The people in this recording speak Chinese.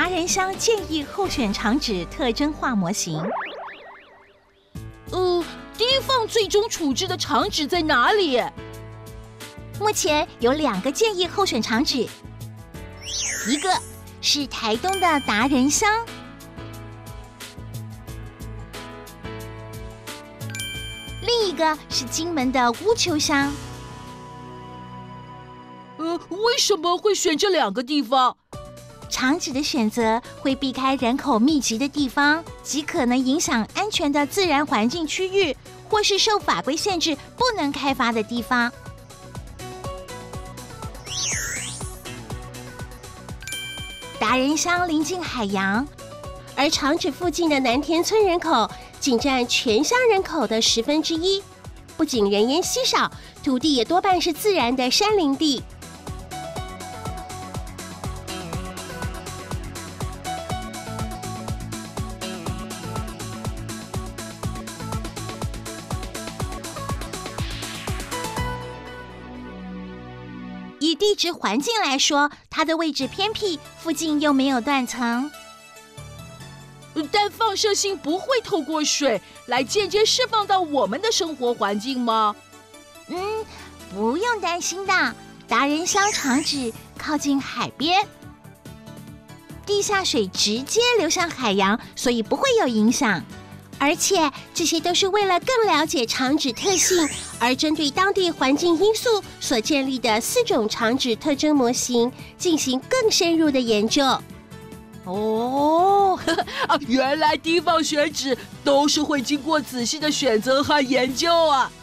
达人乡建议候选场址特征化模型。 地方最终处置的场址在哪里？ 目前有2个建议候选场址，一个是台东的达人乡，另一个是金门的乌丘乡。 为什么会选这2个地方？ 场址的选择会避开人口密集的地方及可能影响安全的自然环境区域，或是受法规限制不能开发的地方。达人乡临近海洋， 而场址附近的南田村人口仅占全乡人口的1/10，不仅人烟稀少，土地也多半是自然的山林地。 以地质环境来说，它的位置偏僻，附近又没有断层。 但放射性不会透过水来间接释放到我们的生活环境吗？ 不用担心的。达人乡场址靠近海边，地下水直接流向海洋，所以不会有影响。而且这些都是为了更了解场址特性，而针对当地环境因素所建立的4种场址特征模型进行更深入的研究。 原来地方选址都是会经过仔细的选择和研究啊！